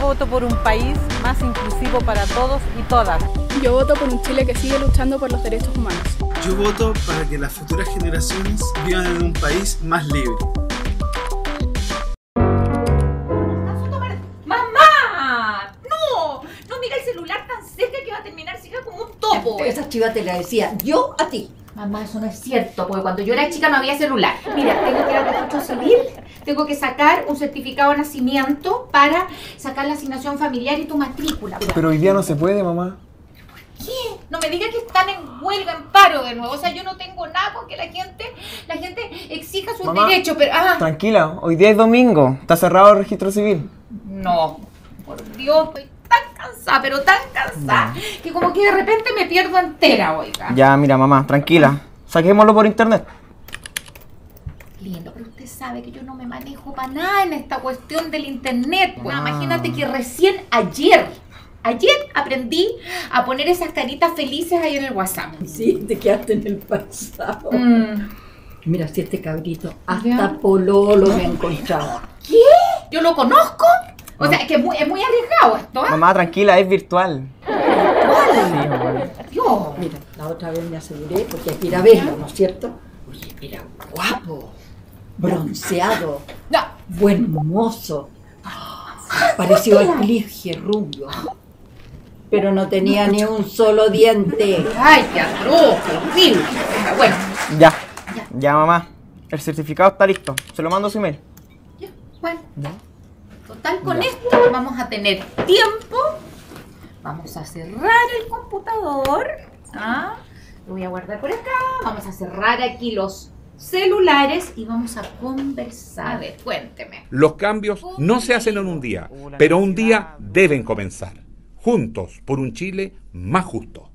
voto por un país más inclusivo para todos y todas. Yo voto por un Chile que sigue luchando por los derechos humanos. Yo voto para que las futuras generaciones vivan en un país más libre. ¡Mamá! ¡No! No mira el celular tan cerca que va a terminar ciega como un topo. Esa chiva te la decía yo a ti. Mamá, eso no es cierto, porque cuando yo era chica no había celular. Mira, tengo que ir al registro civil, tengo que sacar un certificado de nacimiento para sacar la asignación familiar y tu matrícula. Pero hoy día no se puede, mamá. ¿Qué? No me digas que están en huelga, en paro de nuevo. O sea, yo no tengo nada con que la gente exija sus derechos, pero... Tranquila, hoy día es domingo. Está cerrado el registro civil. No, por Dios, estoy tan cansada, pero tan cansada, que como que de repente me pierdo entera, oiga. Ya, mira, mamá, tranquila. Saquémoslo por internet. Lindo, pero usted sabe que yo no me manejo para nada en esta cuestión del internet. Pues imagínate que recién ayer aprendí a poner esas caritas felices ahí en el WhatsApp. Sí, te quedaste en el pasado. Mira, si este cabrito hasta pololo me encontraba. ¿Qué? ¿Yo lo conozco? O sea, es que es muy arriesgado esto, ¿eh? Mamá, tranquila, es virtual. ¿Cuál? Dios. Mira, la otra vez me aseguré, porque hay que ir a verlo, ¿no es cierto? Oye, mira, guapo, bronceado, No. buen mozo, parecido al Plige rubio, pero no tenía ni un solo diente. Ay, qué atroz, qué horrible. Bueno. Ya, mamá. El certificado está listo. Se lo mando a su email. Ya, bueno. Total, con esto vamos a tener tiempo. Vamos a cerrar el computador. Lo voy a guardar por acá. Vamos a cerrar aquí los celulares y vamos a conversar. A ver, cuénteme. Los cambios no se hacen en un día, pero un día deben comenzar. Juntos por un Chile más justo.